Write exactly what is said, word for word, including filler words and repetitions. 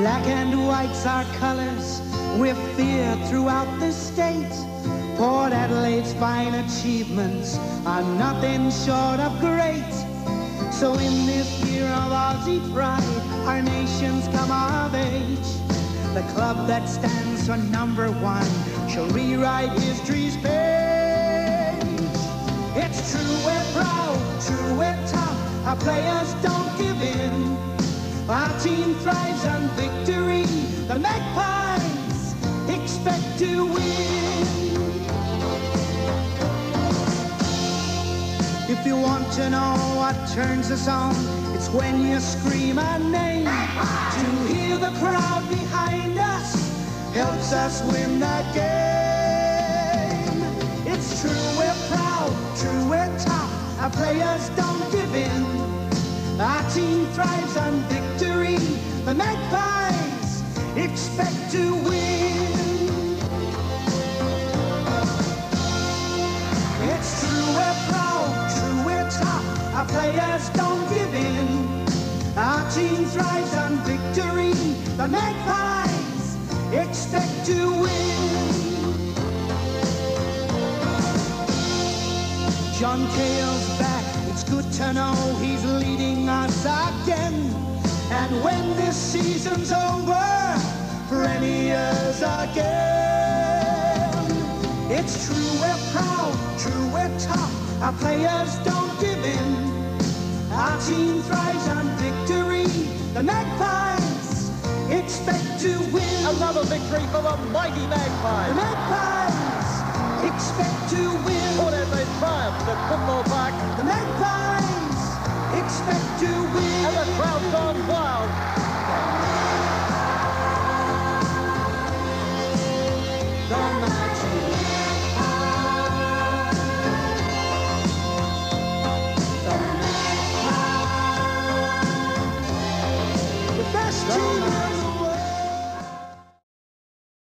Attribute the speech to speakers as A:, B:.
A: Black and white's our colors, we're feared throughout the state. Port Adelaide's fine achievements are nothing short of great. So in this year of Aussie pride, our nation's come of age. The club that stands for number one shall rewrite history's page. It's true we're proud, true we're tough, our players don't give in. Our team thrives on victory, the Magpies expect to win. If you want to know what turns us on, it's when you scream our name. To hear the crowd behind us helps us win that game. It's true we're proud, true we're tough, our players don't give in. Our team thrives on victory, the Magpies expect to win. It's true we're proud, true we're tough, our players don't give in. Our team thrives on victory, the Magpies expect to win. John Cale's back, it's good to know he's leading us again. And when this season's over, for any years again, it's true we're proud, true we're tough, our players don't give in. Our team thrives on victory, the Magpies expect to win.
B: Another victory for the mighty Magpies.
A: The Magpies expect to win.
B: Port Adelaide triumphed at Football Park.
A: The Magpies expect to win.